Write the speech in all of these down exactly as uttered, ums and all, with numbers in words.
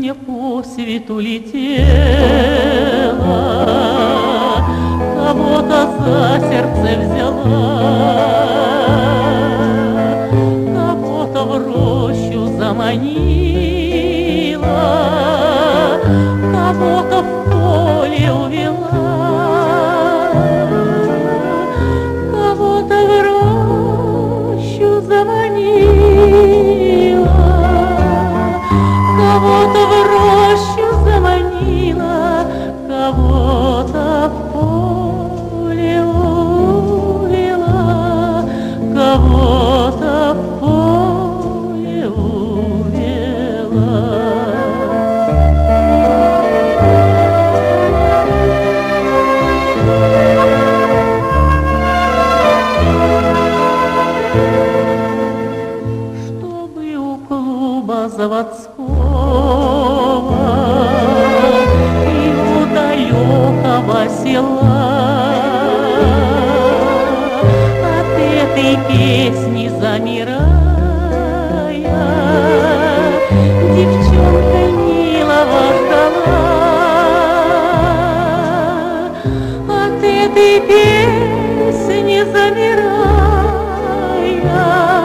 мне по свету летела, кого-то за сердце взяла, кого-то в рощу заманила, кого-то в поле увела, кого-то в рощу заманила, кого-то в рощу заманила, кого-то в поле увела, кого-то в поле увела. Чтобы у клуба заводского и у далекого села от этой песни замирая, девчонка милого ждала. От этой песни замирая,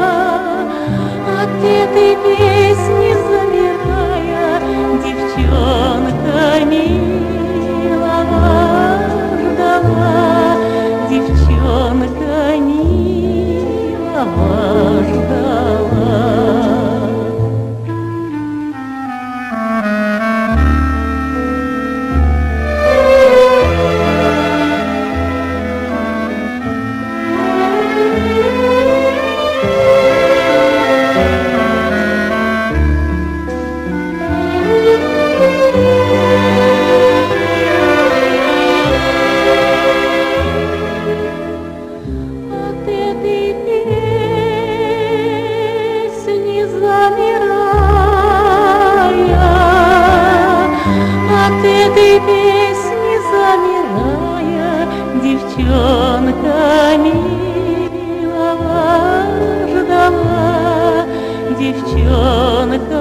от этой песни замирая, девчонка милого ждала, девчонка милого ждала. От этой песни замирая, от этой песни замирая, девчонка милого ждала, девчонка